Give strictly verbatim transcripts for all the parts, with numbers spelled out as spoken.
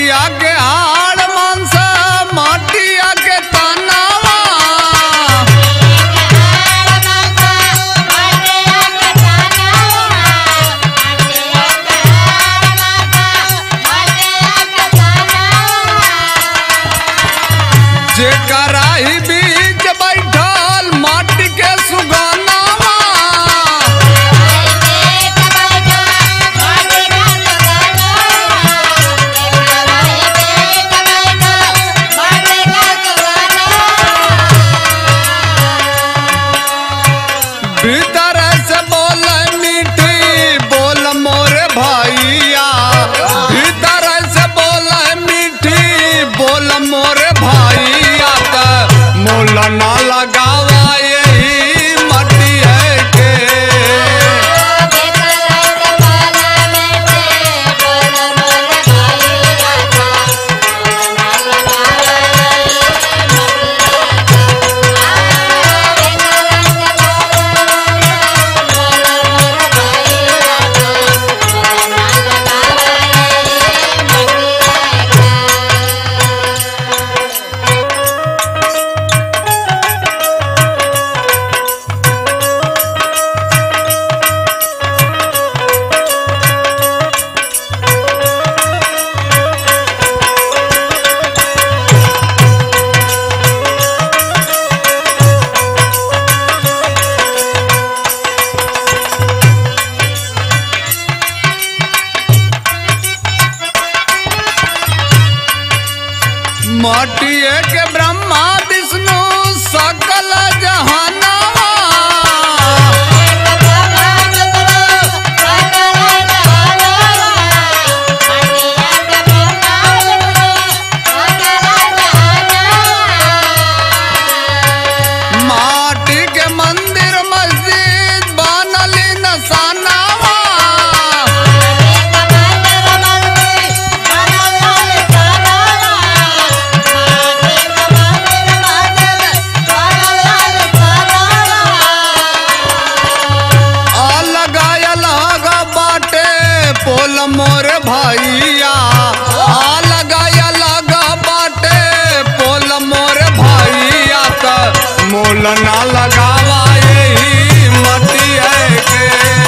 माटिया के हाड़ मांस माटिया के तनावा जेकरा ही बीच बैठल माटी के सुगनावा भीतर से बोल मीठी बोल मोरे भैया भीतर से बोल मीठी बोल मोरे भैया त मोल ना लगावा यही मटी है के माटिए के ब्रह्मा विष्णु सकल जहानावा माटी के मंदिर मस्जिद बनली नसानावा पोल मोरे भैया आ लगाया लगा बाटे पोल मोरे भैया त मोल ना लगावा यही मटी है के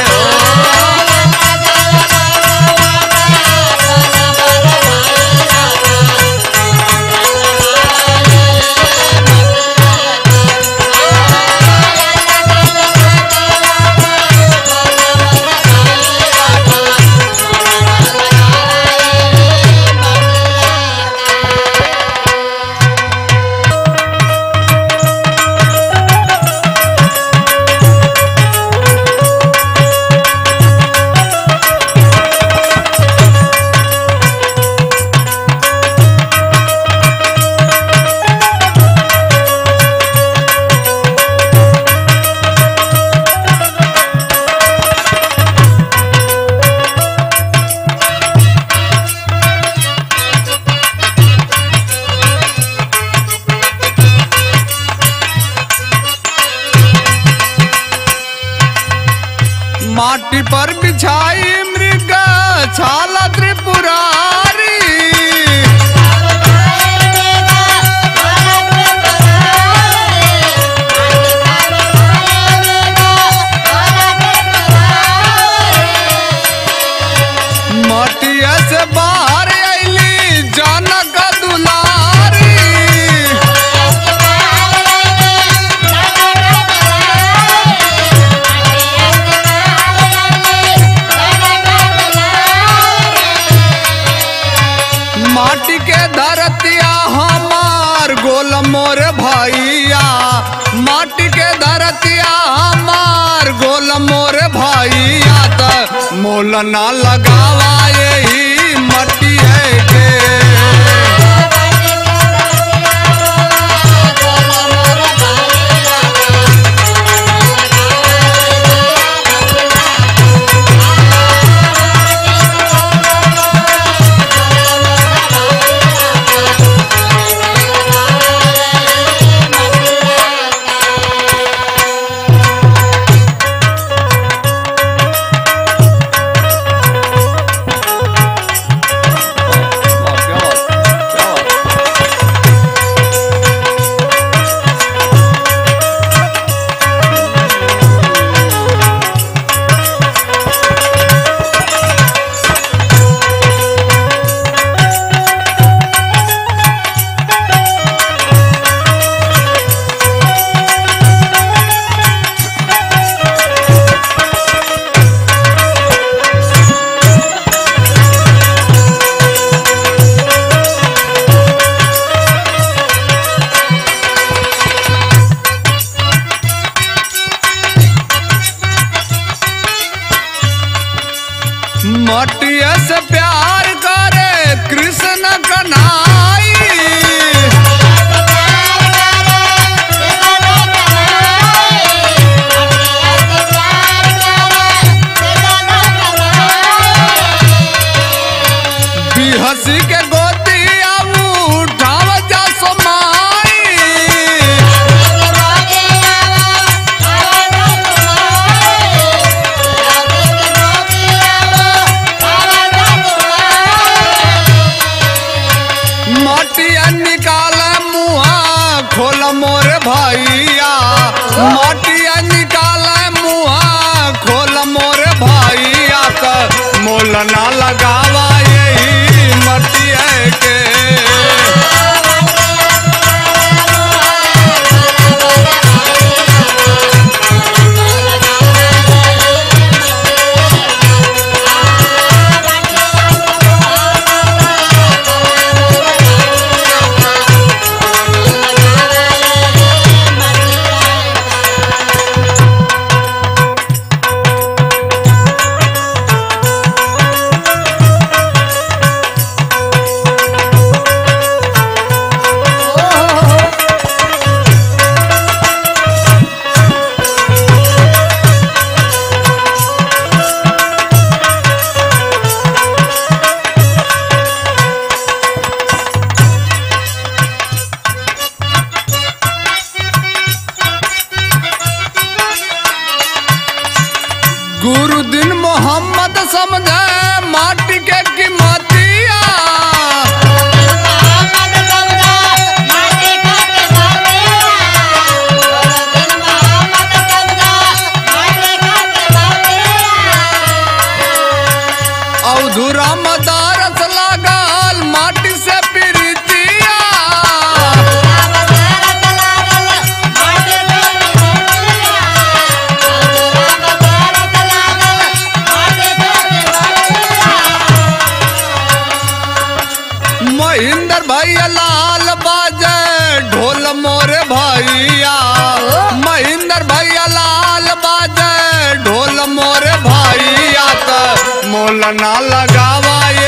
माटी पर बिछाई मृग छाला त्रिपुरारी माटिया से बाहर आईली जनक दुलारी माटी के धरतिया हमार गोल मोरे भैया माटी के धरतिया हमार गोल मोरे भैया त मोल ना लगावा यही मटी है के मटिया से प्यार करे कृष्ण कन्हाई। बिहसी के गोदी आऊ उठाव जा समाई। मटिया निकाल मुहा खोल मोरे भैया। मटिया निकाल मुहा खोल मोरे भैया। त मोल ना लगावा यही मटिया के। गुरु दिन मोहम्मद समझे माटी के कीमतिया। अवधुरा मदारस लागल माटी से प्रीतिया। महेंद्र भैया लाल बाजे ढोल मोरे भैया। महेंद्र भैया लाल बाजे ढोल मोरे भैया। त मोल ना लगावा